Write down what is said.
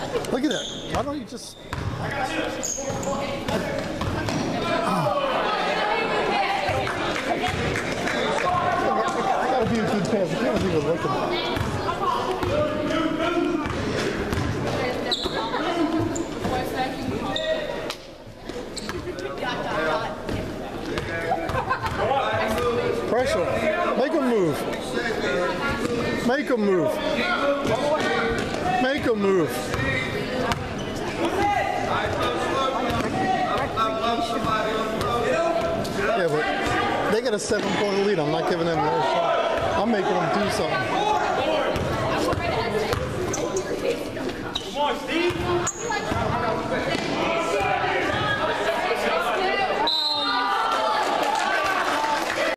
Look at that. Why don't you just... I gotta be a good pass. I can't even look at that. Pressure. Make him move. Make him move. Make him move. Yeah, but they got a 7-point lead. I'm not giving them their shot. I'm making them do something.